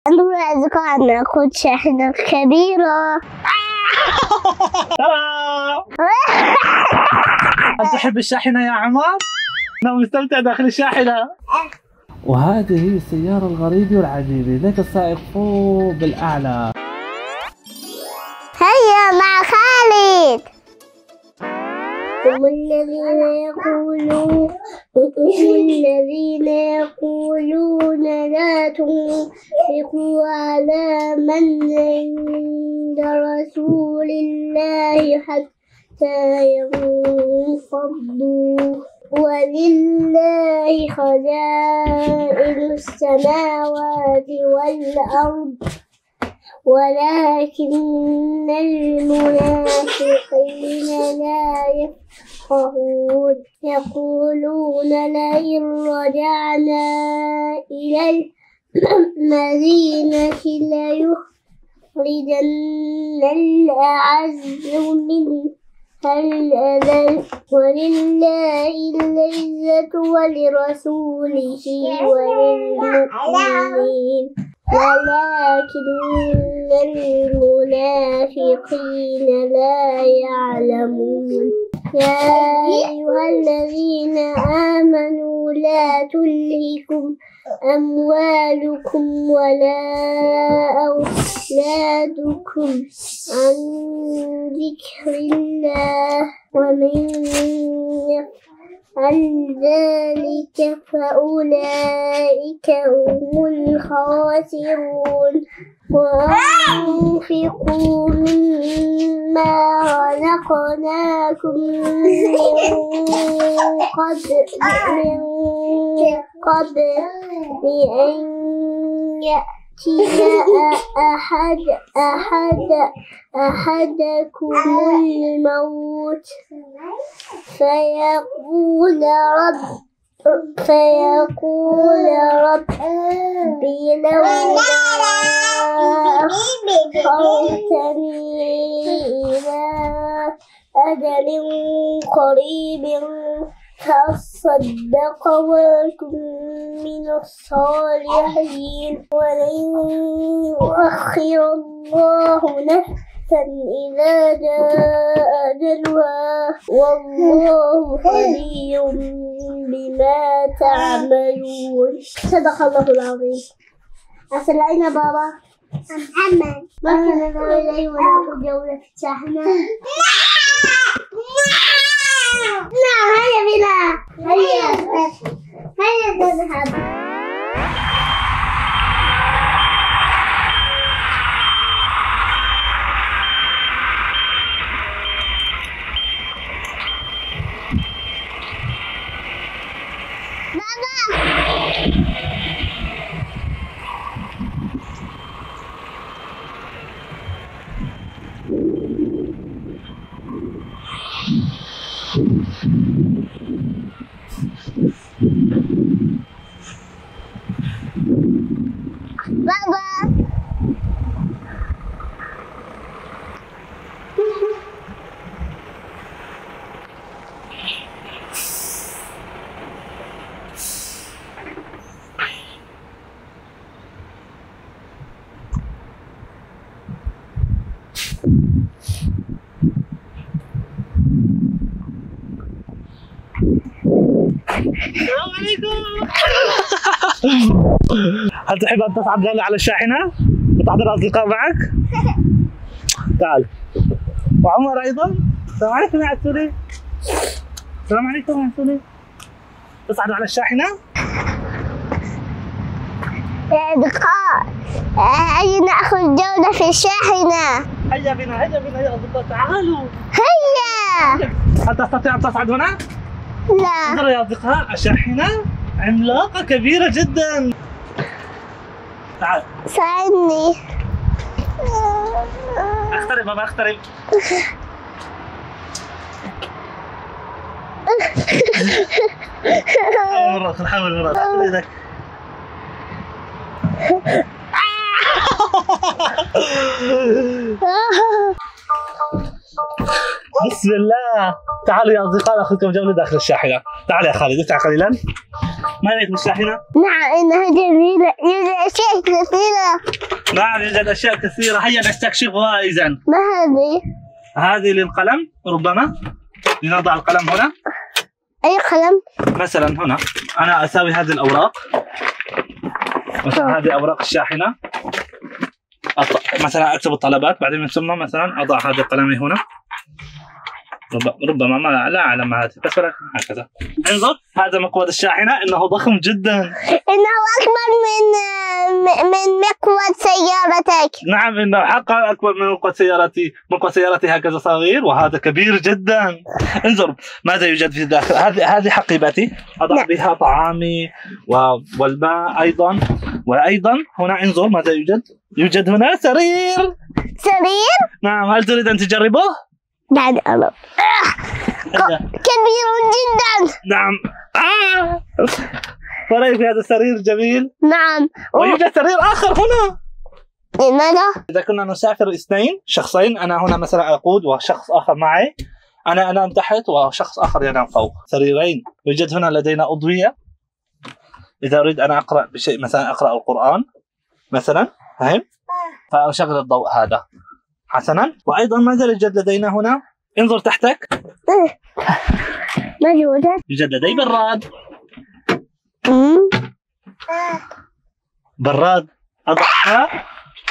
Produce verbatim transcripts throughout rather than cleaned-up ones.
نقول أصدقاء نأخذ شاحنة كبيرة. هل تحب الشاحنة يا عمر؟ أنا مستمتع داخل الشاحنة. وهذه هي السيارة الغريبة والعجيبة، ذاك السائق فوق بالأعلى. هيا مع خالد. هم الذين يقولون هم الذين يقولون لا تنفقوا على من عند رسول الله حتى ينفضوا ولله خزائن السماوات والأرض ولكن المنافقين لا يفقهون يقولون لئن رجعنا إلى المدينة ليخرجن الأعز منها الأذل ولله العزة ولرسوله وللمؤمنين ولكن المنافقين لا يعلمون. يا أيها الذين آمنوا لا تلهكم أموالكم ولا أولادكم عن ذكر الله ومن يفعل ذلك فأولئك هم الخاسرون. وأنفقوا مما رزقناكم من قبل من قبل أن يأتي أحد أحد أحدكم الموت فيقول رب فيقول ربي لولا أخرتني إلى أجل قريب فأصدق وأكن من الصالحين ولن يؤخر الله نفسا إذا جاء أجلها والله خبير بما تعملون. صدق الله العظيم. أسرعنا بابا محمد ممكن نذهب إليه ونأخذ جولة في الشاحنة؟ نعم هيا بنا هيا هيا نذهب. بابا السلام عليكم. هل تحب أن تصعد جولة على الشاحنة وتحضر أصدقاء معك؟ تعال. وعمر أيضا. السلام عليكم يا عسولي. السلام عليكم يا عسولي. تصعدوا على الشاحنة؟ يا أصدقاء هيا نأخذ جولة في الشاحنة. هيا بنا هيا بنا يا أصدقاء تعالوا. هيا. هل تستطيع أن تصعد هنا؟ لا. انظروا يا أصدقاء الشاحنة عملاقة كبيرة جدا. تعال. ساعدني. اقترب بابا اقترب. حاول مرة حاول مرة خذ ايدك. بسم الله. تعالوا يا أصدقاء نأخذكم جولة داخل الشاحنة. تعال يا خالد ادفع قليلا. ما رأيك بالشاحنة؟ نعم إنها جميلة، يوجد أشياء كثيرة. نعم يوجد أشياء كثيرة، هيا نستكشفها إذا. ما هذه؟ هذه للقلم ربما، لنضع القلم هنا. أي قلم؟ مثلا هنا أنا أساوي هذه الأوراق، مثلا هذه أوراق الشاحنة، أط... مثلا أكتب الطلبات، بعدين من ثم مثلا أضع هذه القلم هنا، ربما ما لا أعلم هذه، بس ولكن هكذا. انظر هذا مقود الشاحنة، إنه ضخم جدا. إنه أكبر من من مقود سيارتك. نعم إنه حقا أكبر من مقود سيارتي، مقود سيارتي هكذا صغير وهذا كبير جدا. انظر ماذا يوجد في الداخل. هذه هذه حقيبتي، أضع لا. بها طعامي والماء أيضا، وأيضا هنا انظر ماذا يوجد. يوجد هنا سرير. سرير؟ نعم، هل تريد أن تجربه؟ بعد أنا كبير جدا. نعم. آه. ورأيك في هذا السرير جميل؟ نعم. ويوجد سرير آخر هنا. لماذا؟ إذا كنا نسافر اثنين شخصين، أنا هنا مثلا أقود وشخص آخر معي، أنا أنام تحت وشخص آخر ينام فوق. سريرين. يوجد هنا لدينا أضوية، إذا أريد أن أقرأ بشيء مثلا أقرأ القرآن مثلا، فهم؟ فأشغل الضوء هذا حسنا. وأيضا ماذا يوجد لدينا هنا؟ انظر تحتك. ما يوجد؟ يوجد لدي براد. براد أضعها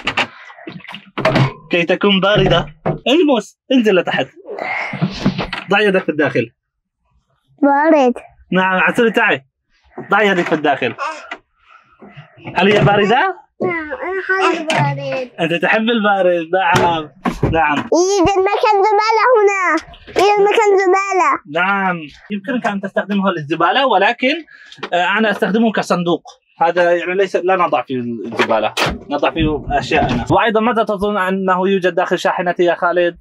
كي تكون باردة. المس، انزل لتحت، ضع يدك في الداخل. بارد. نعم عسولي تعي، ضع يدك في الداخل. هل هي باردة؟ نعم أنا حابب البارد. أنت تحب البارد. نعم نعم. يوجد مكان زبالة هنا، يوجد مكان زبالة. نعم يمكنك أن تستخدمه للزبالة، ولكن أنا أستخدمه كصندوق. هذا يعني ليس لا نضع فيه الزبالة، نضع فيه أشياءنا. وأيضا ماذا تظن أنه يوجد داخل شاحنتي يا خالد؟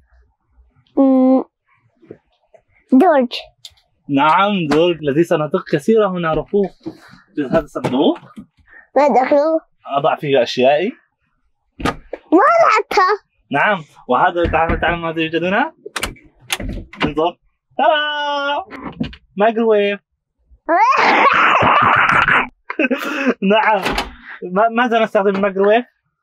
درج. نعم درج الذي صناديق كثيرة هنا، رفوف. هذا الصندوق ما دخلوه؟ أضع فيه أشيائي. ما لعبتها. نعم. وهذا تعلم تعلم ماذا يوجد هنا؟ انظر، ترى مايكروويف. نعم. ماذا نستخدم الميكروويف؟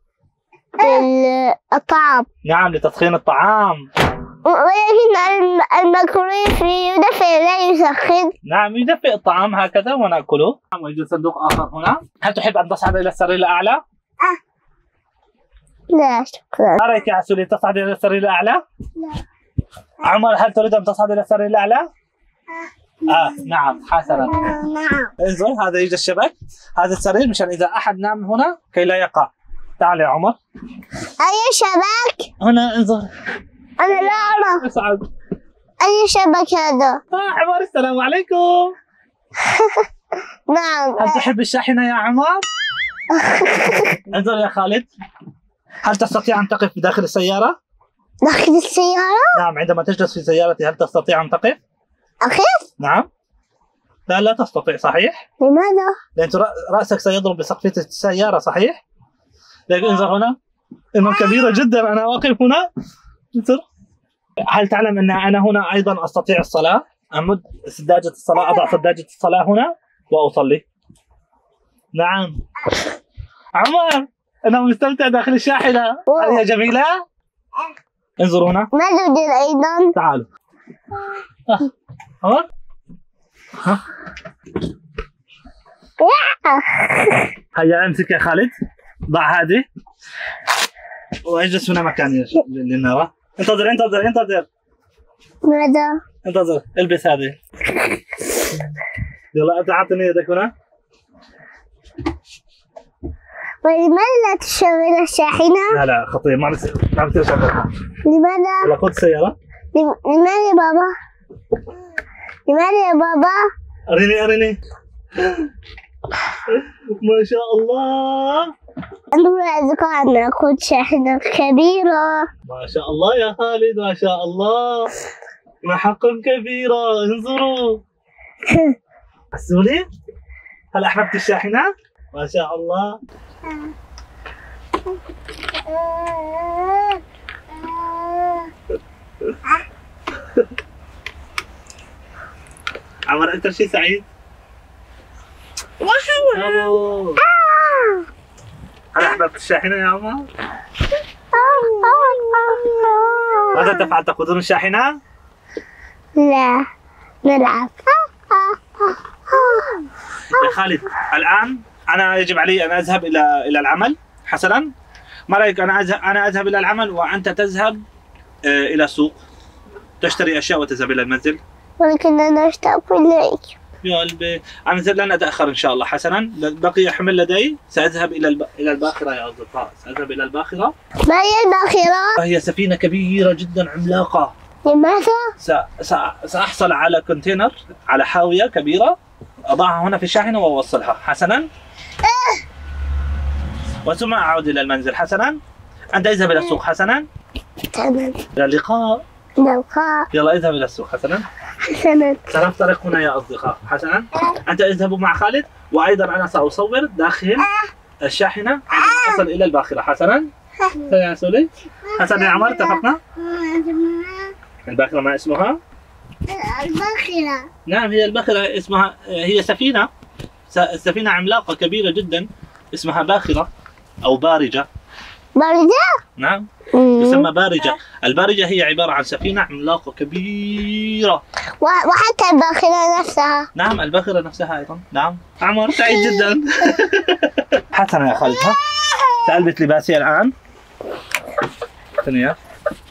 الطعام. نعم لتسخين الطعام. ولكن الميكروويف يدفئ لا يسخن. نعم يدفئ الطعام هكذا ونأكله. ويوجد صندوق آخر هنا. هل تحب أن تصعد إلى السرير الأعلى؟ أه. لا شكرا. ما رأيك يا عسولي تصعد إلى السرير الأعلى؟ لا. عمر هل تريد أن تصعد إلى السرير الأعلى؟ أه. آه نعم حسنا. نعم. انظر هذا يوجد شبك، هذا السرير مشان إذا أحد نام هنا كي لا يقع. تعال يا عمر. أي شبك؟ هنا انظر. أنا لا أرى. اصعد. أي شبك هذا؟ آه عمر السلام عليكم. نعم. هل تحب الشاحنة يا عمر؟ انظر يا خالد، هل تستطيع أن تقف داخل السيارة؟ داخل السيارة؟ نعم عندما تجلس في سيارتي هل تستطيع أن تقف؟ أقف؟ نعم. لا لا تستطيع صحيح؟ لماذا؟ لأن رأسك سيضرب بسقف السيارة صحيح؟ لكن انظر هنا، إنه كبيرة جدا. أنا واقف هنا. انظر. هل تعلم أن أنا هنا أيضا أستطيع الصلاة؟ أمد سداجة الصلاة، أضع سداجة الصلاة هنا وأصلي. نعم. عمر أنا مستمتع داخل الشاحنة. هل هي جميلة؟ انظروا هنا. ما يوجد أيضا. تعالوا. عمر. ها. هيا امسك يا خالد، ضع هذه واجلس هنا مكاني لنرى. انتظر انتظر انتظر. ماذا؟ انتظر، البس هذه. يلا انت اعطني يدك هنا. ولماذا لا تشغل الشاحنة؟ لا لا خطير، ما بصير ما بصير اشغلها. لماذا؟ يلا خذ السيارة. لماذا يا بابا؟ لماذا يا بابا؟ اريني اريني. ما شاء الله. انظروا يا أصدقائنا، خذ شاحنة كبيرة. ما شاء الله يا خالد، ما شاء الله. محقا كبيرة، انظروا. عسولي، هل أحببت الشاحنة؟ ما شاء الله. عمر أكثر شيء سعيد. برافو. هل أحببت الشاحنة يا عمر؟ ماذا تفعل؟ تأخذون الشاحنة؟ لا، نلعب. يا خالد الآن أنا يجب علي أن أذهب إلى إلى العمل. حسنا، ما رأيك أنا أذهب أنا أذهب إلى العمل وأنت تذهب إلى السوق تشتري أشياء وتذهب إلى المنزل؟ ولكن أنا أشتاق إليك يا قلبي، أنا لن أتأخر إن شاء الله. حسنا، بقي حمل لدي، سأذهب إلى الب... إلى الباخرة يا أصدقاء، سأذهب إلى الباخرة. ما هي الباخرة؟ هي سفينة كبيرة جدا عملاقة. لماذا؟ س... س... سأحصل على كونتينر، على حاوية كبيرة، أضعها هنا في الشاحنة وأوصلها. حسنا، وثم أعود إلى المنزل. حسنا، أنت اذهب إلى السوق. حسنا، تمام. إلى اللقاء. نلقى. يلا اذهب إلى السوق. حسنا، حسنا. سنفترق هنا يا أصدقاء. حسنا، أنت اذهبوا مع خالد، وأيضا أنا سأصور داخل الشاحنة عندما أصل إلى الباخرة. حسنا يا سولي. حسنا يا عمر، اتفقنا؟ الباخرة ما اسمها؟ الباخرة. نعم، هي الباخرة اسمها، هي سفينة سفينة عملاقة كبيرة جدا اسمها باخرة أو بارجة. باردة؟ نعم، تسمى بارجة. البارجة هي عبارة عن سفينة عملاقة كبيرة. وحتى الباخرة نفسها. نعم، الباخرة نفسها أيضا. نعم، عمر سعيد جدا. حسنا يا خالد، ها سألبس لباسي الآن. ثانية.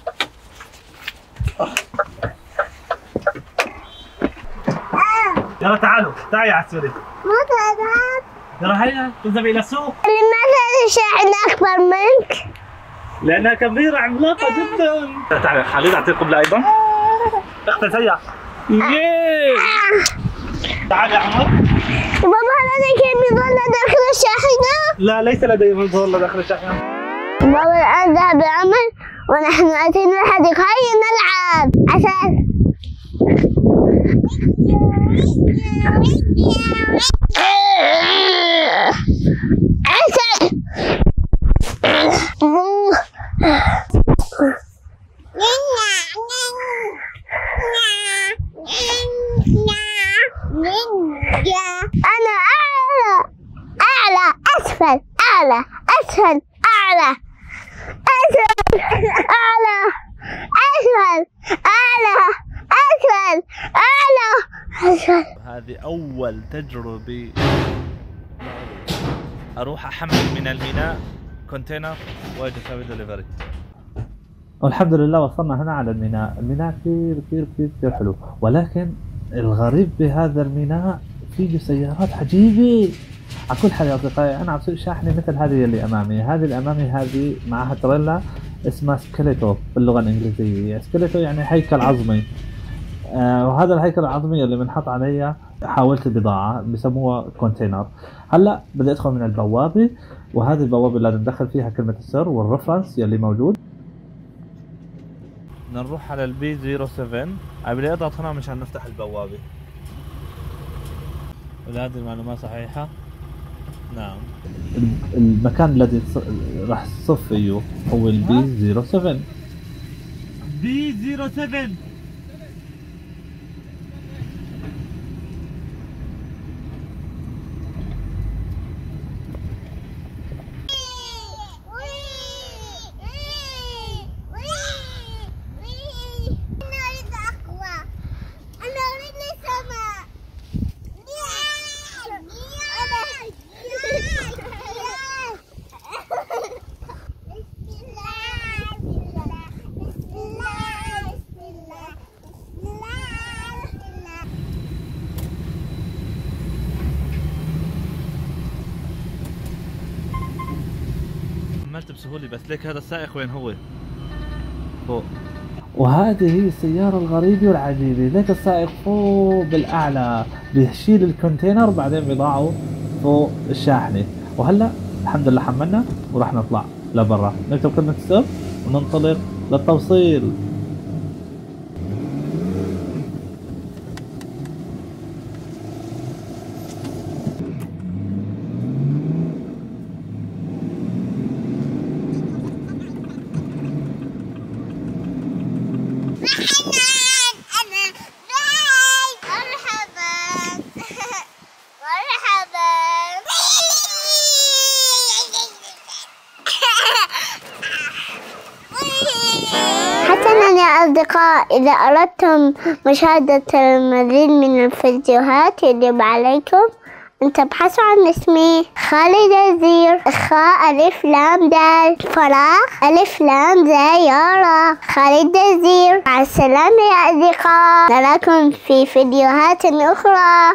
يلا تعالوا، تعالي يا عسولي. ماذا أذهب؟ يلا هيا تذهبي إلى السوق. لماذا الشاحنة أكبر منك؟ لأنها كبيرة عملاقة جدا. تعالي يا خالد، أعطيك قبلة أيضا. اختي هيا. ياي. تعال يا عمر. بابا لديك مظلة داخل الشاحنة؟ لا، ليس لدي مظلة داخل الشاحنة. بابا الآن ذهب العمل ونحن أتينا الحديقة، هيا نلعب. عسل. عسل. أنا أعلى أعلى أسفل أعلى أسفل أعلى أسفل أعلى أسفل أعلى أسفل أعلى أسفل. هذه أول تجربة أروح أحمل من الميناء كونتينر وأجي أسوي دليفري. والحمد لله وصلنا هنا على الميناء. الميناء كثير كثير كثير كثير حلو، ولكن الغريب بهذا الميناء فيه سيارات عجيبة. على كل حال يا أصدقائي، أنا عم بسوق شاحنة مثل هذه اللي أمامي. هذه اللي أمامي هذه معها تريلا اسمها سكيليتو باللغة الإنجليزية. سكيليتو يعني هيكل عظمي. آه وهذا الهيكل العظمي اللي بنحط عليه حاولة البضاعة بسموها كونتينر. هلا بدي أدخل من البوابة، وهذه البوابة اللي ندخل فيها كلمة السر والرفرنس يلي موجود. بدنا نروح على البي صفر سبعة. بدي اضغط هنا مشان نفتح البوابة. ولا هذه المعلومات صحيحة؟ نعم. المكان الذي راح تصف فيه هو البي صفر سبعة. بي صفر سبعة. عملت بسهولة، بس ليك هذا السائق وين هو؟ فوق. وهذه هي السيارة الغريبة والعجيبة. ليك السائق فوق بالأعلى بيشيل الكونتينر بعدين بيضعه فوق الشاحنة. وهلا الحمد لله حملنا وراح نطلع لبرا، نكتب كلمة السر وننطلق للتوصيل. مرحبا مرحبا يا أصدقاء، إذا أردتم مشاهدة المزيد من الفيديوهات يجب عليكم أن تبحثوا عن اسمي خالدة زير. خاء ألف لام دال فراغ ألف لام زي يارا خالدة زير. مع السلامة يا أصدقاء، نراكم في فيديوهات أخرى.